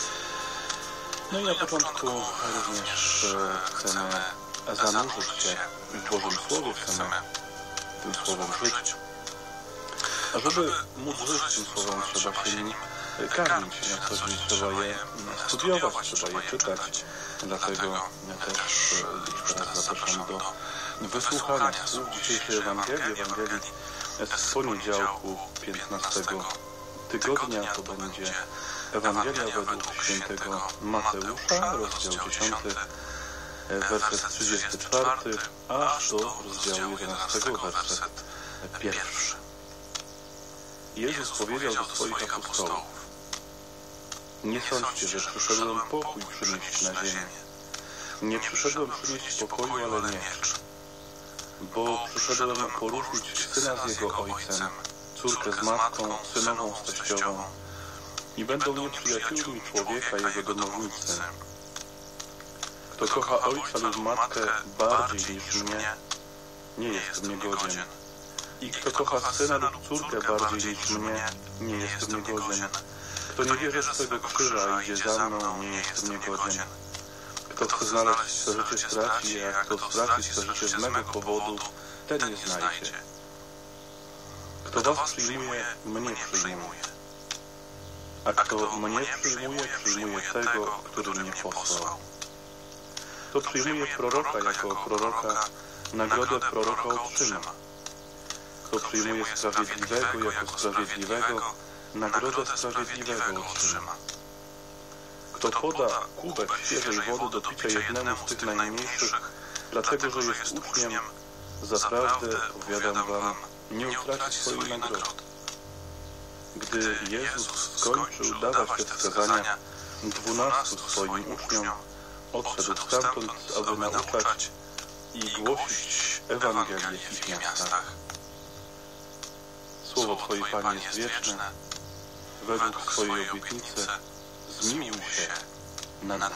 No i na początku również chcemy zanurzyć się w Bożym Słowie, chcemy tym Słowem żyć. A żeby móc żyć tym Słowem, trzeba się nim karmić, na co dzień trzeba je studiować, trzeba je czytać. Dlatego ja też teraz zapraszam do wysłuchania słów dzisiejszej Ewangelii, Ewangelii z poniedziałku piętnastego tygodnia. To będzie Ewangelia według świętego Mateusza, rozdział dziesiąty, werset trzydziesty czwarty, aż do rozdziału jedenastego, werset pierwszy. Jezus powiedział do swoich apostołów: nie sądźcie, że przyszedłem pokój przynieść na ziemię. Nie przyszedłem przynieść pokoju, ale miecz. Bo przyszedłem poróżnić syna z jego ojcem, córkę z matką, synową z teściową. I będą nieprzyjaciółmi człowieka i jego domownicy. Kto kocha ojca lub matkę bardziej niż mnie, nie jest mnie godzien. I kto kocha syna lub córkę bardziej niż mnie, nie jest mnie godzien. Kto nie bierze swego krzyża i idzie za mną, nie jest mnie godzien. Kto chce znaleźć swe życie, straci je, a kto straci swe życie z mego powodu, ten je znajdzie. Kto was przyjmuje, mnie przyjmuje. A kto mnie przyjmuje, przyjmuje tego, który mnie posłał. Kto przyjmuje proroka jako proroka, nagrodę proroka otrzyma. Kto przyjmuje sprawiedliwego jako sprawiedliwego, nagrodę sprawiedliwego otrzyma. Kto poda kubek świeżej wody do picia jednemu z tych najmniejszych, dlatego że jest uczniem, zaprawdę, powiadam wam, nie utraci swojej nagrody. Gdy Jezus skończył dawać te wskazania dwunastu swoim uczniom, odszedł stamtąd, aby nauczać i głosić Ewangelię w ich miastach. Słowo Twoje, Panie, jest wieczne, według swojej obietnicy zmiłuj się nad nami.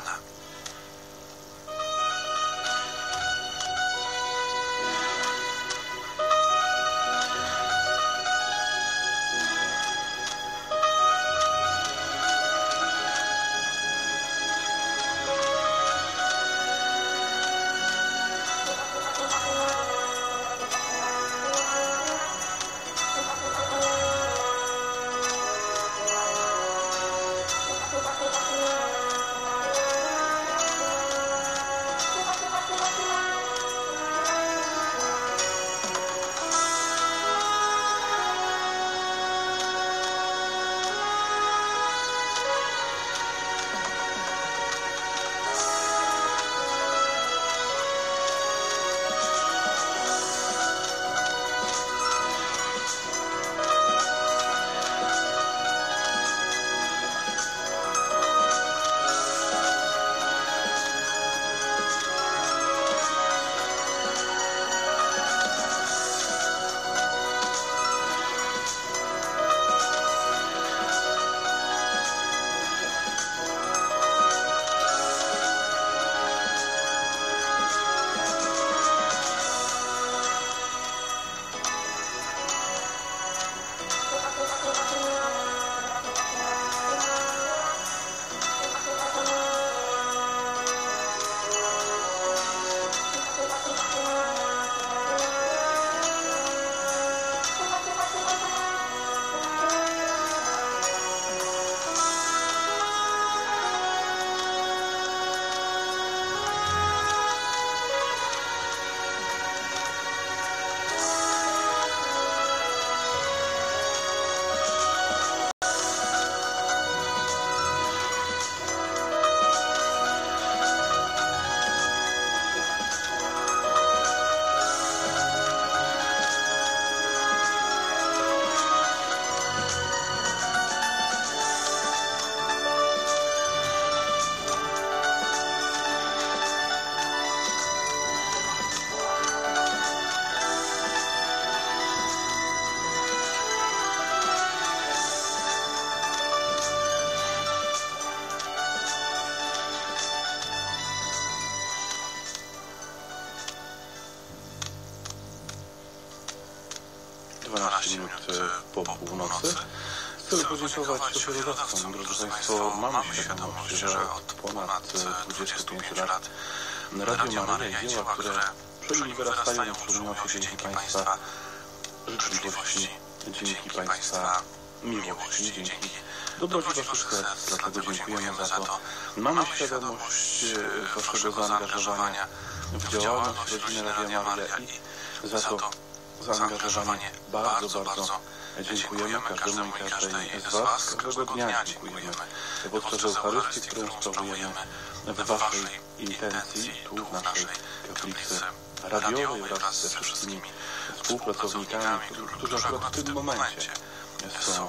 dwanaście minut po północy. Chcę podziękować ofiarodawcom. Drodzy Państwo, mamy świadomość, że od ponad dwudziestu pięciu lat Radio Maryja i dzieła, które przy nim wyrastają, przyjmują się dzięki Państwa życzliwości, dzięki Państwa miłości, dzięki dobroci Waszych serc. Dlatego dziękujemy za to. Mamy świadomość Waszego zaangażowania w działalność Rodziny Radia Maryja i za to zaangażowanie bardzo, bardzo dziękujemy każdemu i każdej z Was. Każdego dnia dziękujemy podczas Eucharystii, którą sprawujemy w Waszej intencji, tu w naszej kaplicy radiowej wraz ze wszystkimi współpracownikami, którzy akurat w tym momencie są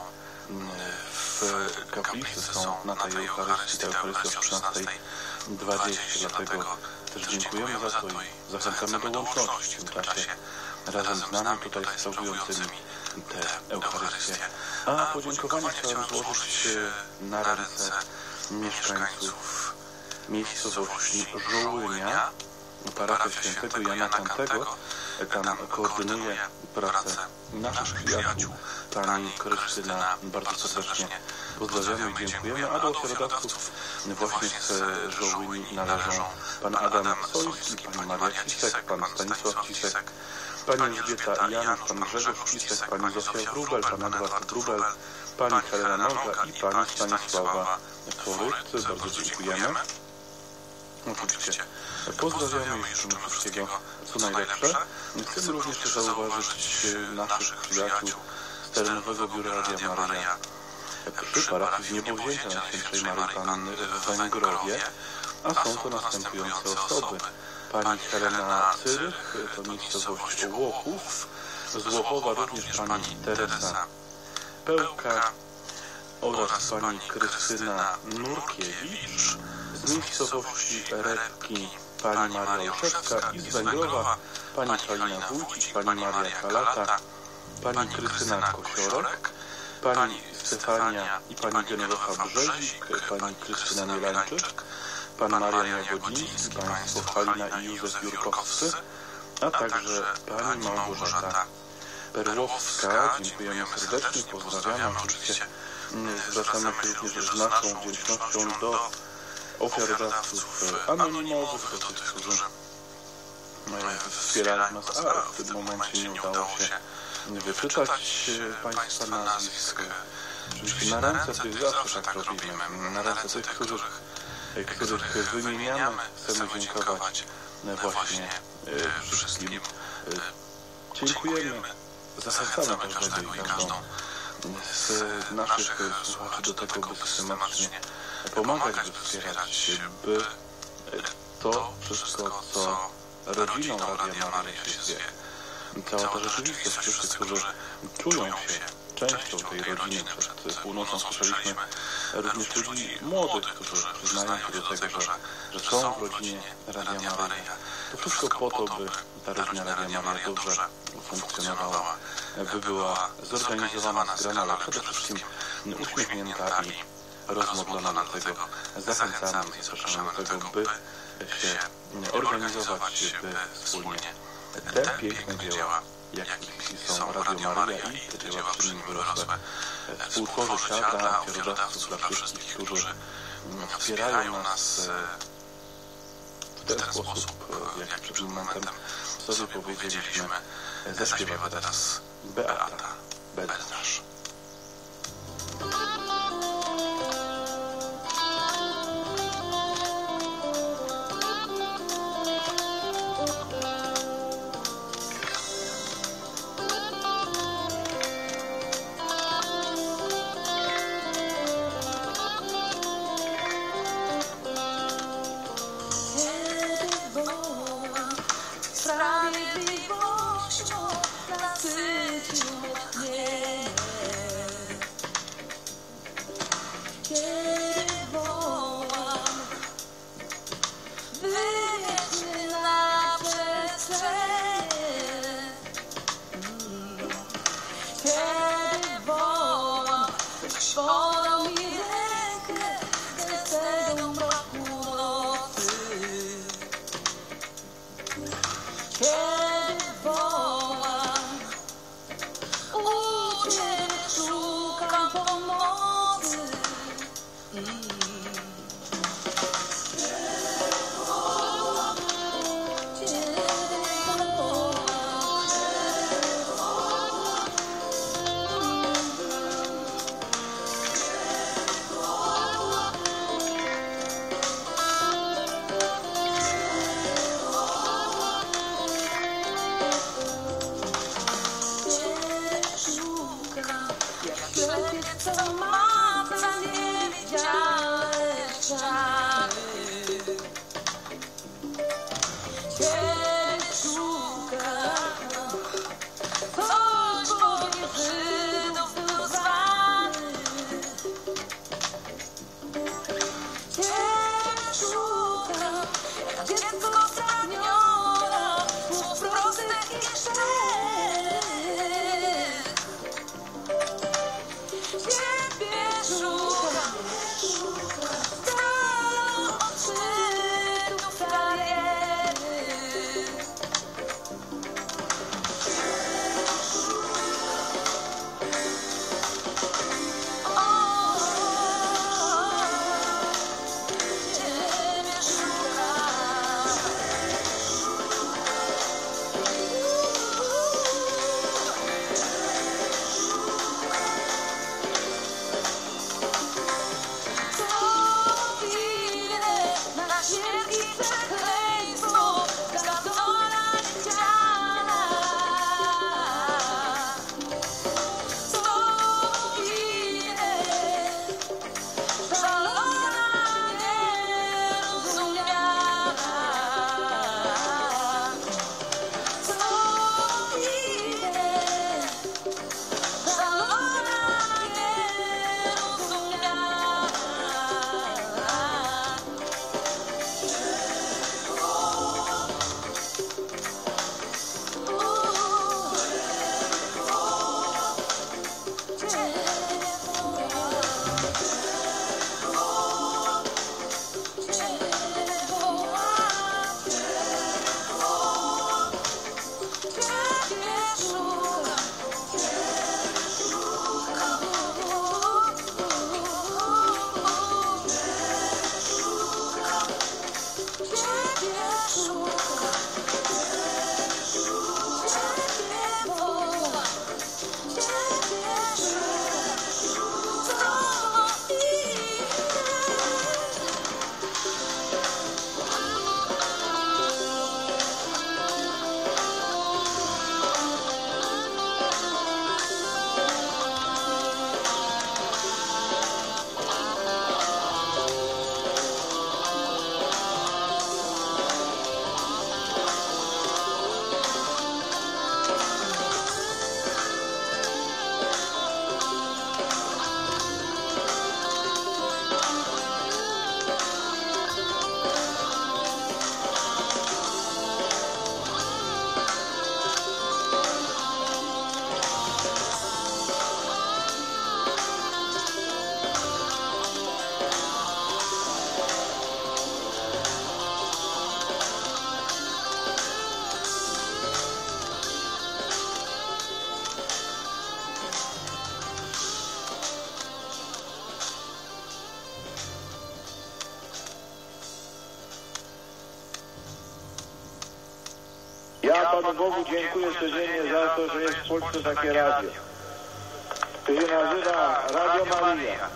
w kaplicy, są na tej Eucharystii, ta Eucharystia o trzynastej dwadzieścia. Dlatego też dziękujemy za to i zachęcamy do łączności w tym czasie razem z nami tutaj sprawującymi tę Eucharystię. A podziękowania chciałem złożyć na ręce mieszkańców miejscowości Żołynia, parafia świętego Jana Kantego. Tam koordynuje pracę naszych przyjaciół, pani Krystyna. Bardzo serdecznie pozdrawiamy i dziękujemy. A do ofiarodawców właśnie z Żołyni należą pan Adam Sojski, pani Maria Cisek, pan Stanisław Cisek, pani Elżbieta Janusz, pan Grzegorz Cisek, pani Zofia Wróbel, pan Edward Wróbel, pani Helena Noga i pani Stanisława Tworycy. Bardzo dziękujemy. Oczywiście pozdrawiamy i życzymy wszystkiego co najlepsze. Chcemy również zauważyć naszych przyjaciół z terenowego biura Radia Maryja przy parafii Niebowzięcia Najświętszej Maryi Panny w Węgrowie, a są to następujące osoby. Pani Helena Cyrych, to miejscowość Łochów, z Łochowa również pani Teresa Pełka oraz pani Krystyna Nurkiewicz, z miejscowości Repki pani Maria Olszewska i z Węgrowa pani Kalina Wójcik, pani Maria Kalata, pani Krystyna Kosiorek, pani Stefania i pani Genowefa Brzezik, pani Krystyna Mielańczyk, pan Marian Jagodziński, państwo Halina i Józef Jurkowscy, a także pani Małgorzata Perłowska. Dziękujemy serdecznie, pozdrawiamy. Oczywiście zwracamy się również z naszą wdzięcznością do ofiarodawców anonimowych, do tych, którzy wspierają nas, a w tym momencie nie udało się wyczytać Państwa nazwisk. Oczywiście na ręce tych zawsze tak robimy, na ręce tych, których, których wymieniamy, chcemy dziękować właśnie wszystkim. Dziękujemy, zachęcamy każdego i każdą z naszych słuchaczy do tego, by systematycznie pomagać, by wspierać, by to wszystko, co rodziną Radia Maryja się dzieje, cała ta rzeczywistość, wszyscy, którzy czują się częścią tej rodziny. Przed północą słyszeliśmy również ludzi młodych, którzy przyznają się do tego, że, że są w rodzinie Radia Maryja. To wszystko po to, by ta rodzina Radia Maryja dobrze funkcjonowała, by była zorganizowana, zgrana, ale przede wszystkim uśmiechnięta i rozmodlona. Do tego zachęcamy i zapraszamy do tego, by się organizować, by wspólnie te piękne dzieła, jakimi są Radio Maryja i te dzieła przy nim wyrosłe, współtworzyć dla ofiarodawców, dla wszystkich, którzy wspierają nas w ten sposób, jak przed momentem sobie powiedzieliśmy. Zaśpiewa teraz Beata Bednarz. Kiedy wołam, Panu Bogu dziękuję codziennie za to, że jest w Polsce takie radio. To się nazywa Radio Maria.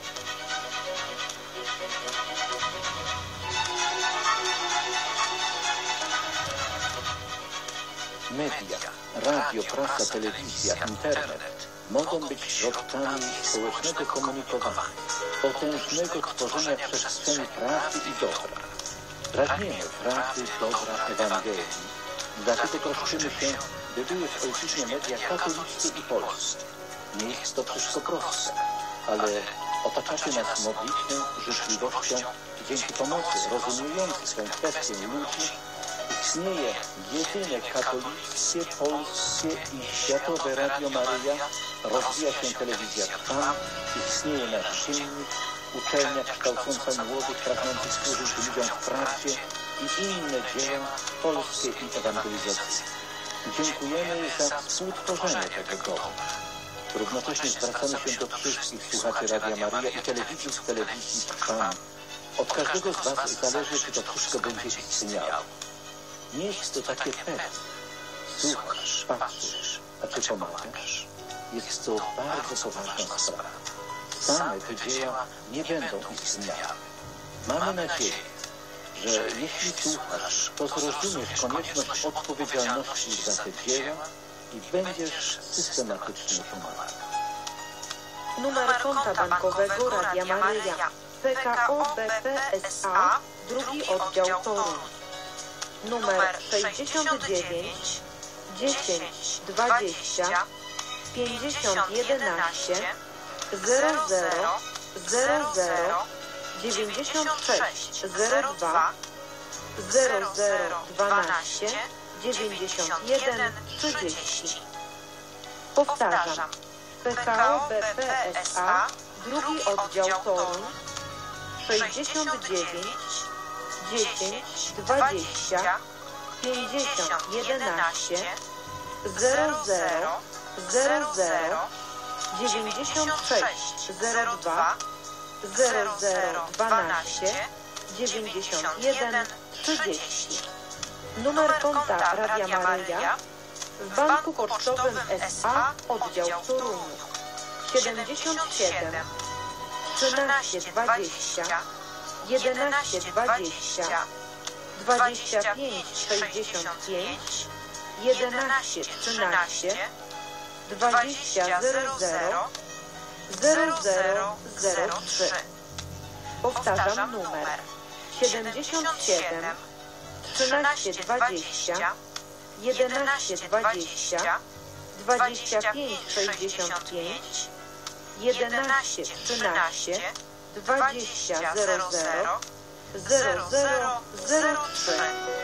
Media, radio, prasa, telewizja, internet mogą być środkami społecznego komunikowania, potężnego tworzenia przestrzeni prawdy i dobra. Pragniemy prawdy, dobra, Ewangelii. Dlatego troszczymy się, by były w ojczyźnie media katolickie i polskie. Nie jest to wszystko proste, ale otaczacie nas modlitwą, życzliwością. Dzięki pomocy rozumiejących tę kwestię ludzi istnieje jedyne katolickie, polskie i światowe Radio Maryja, rozwija się telewizja Trwam, istnieje nasz dziennik, uczelnia kształcąca młodych, pragnących służyć ludziom w prawdzie i inne dzieła polskie i ewangelizacyjne. Dziękujemy za współtworzenie tego domu. Równocześnie zwracamy się do wszystkich słuchaczy Radia Maryja i telewizji z telewizji Trwam. Od każdego z Was zależy, czy to wszystko będzie istniało. Nie jest to takie pewne. Słuchasz, patrzysz, a czy pomagasz? Jest to bardzo poważna sprawa. Same te dzieła nie będą istniały. Mamy nadzieję, że jeśli słuchasz, to zrozumiesz konieczność odpowiedzialności za te dzieła i będziesz systematycznie pomagał. Numer konta bankowego Radia Maryja P K O B P S A, drugi oddział Toruń. Numer sześćdziesiąt dziewięć, dziesięć, dwadzieścia, pięćdziesiąt, jedenaście, zero zero, zero zero, dziewięćdziesiąt sześć, zero dwa, zero zero, dwanaście, dziewięćdziesiąt jeden, trzydzieści. Powtarzam. P K O B P S A, drugi oddział Toruń, sześćdziesiąt dziewięć, dziesięć, dwadzieścia, pięćdziesiąt, jedenaście, zero zero, zero zero, dziewięćdziesiąt sześć, zero dwa, zero zero, dwanaście, dziewięćdziesiąt jeden, trzydzieści. Numer konta Radia Maryja w Banku Pocztowym S A, oddział w Toruniu siedemdziesiąt siedem, trzynaście, dwadzieścia, jedenaście, dwadzieścia, dwadzieścia pięć, sześćdziesiąt pięć, jedenaście, trzynaście, dwadzieścia, zero zero, zero zero, zero trzy. Powtarzam numer siedemdziesiąt siedem, trzynaście, dwadzieścia, jedenaście, dwadzieścia, dwadzieścia pięć, sześćdziesiąt pięć, jedenaście, trzynaście, dwadzieścia, zero zero, zero zero, zero trzy.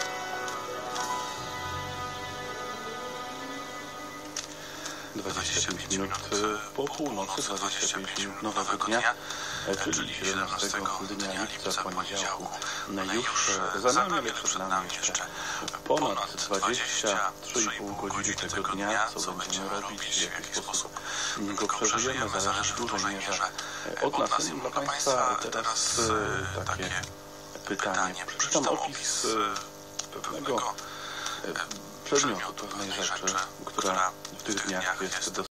dwadzieścia pięć minut po północy, dwadzieścia pięć minut nowego dnia, czyli siedemnastego dnia lipca, poniedziałku. Już za nami, ale przed nami jeszcze ponad dwadzieścia trzy i pół godziny tego dnia, co będziemy robić, w jaki sposób go przeżyjemy, zależy w dużej mierze od nas. Dla Państwa teraz takie pytanie. Przeczytam opis pewnego przedmiotu, pewnej rzeczy, która w tych dniach jest dosyć